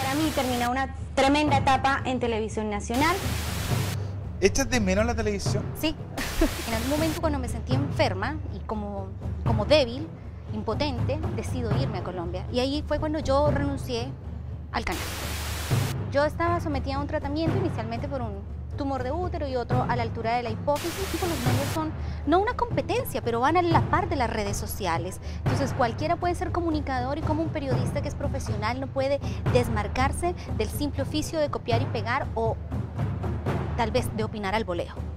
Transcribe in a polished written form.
para mí termina una tremenda etapa en Televisión Nacional. ¿Echas de menos la televisión? Sí, en algún momento cuando me sentí enferma y como débil, impotente, decido irme a Colombia. Y ahí fue cuando yo renuncié al canal. Yo estaba sometida a un tratamiento inicialmente por un tumor de útero y otro a la altura de la hipófisis, y los medios son no una competencia, pero van a la par de las redes sociales. Entonces cualquiera puede ser comunicador, y como un periodista que es profesional no puede desmarcarse del simple oficio de copiar y pegar o tal vez de opinar al voleo.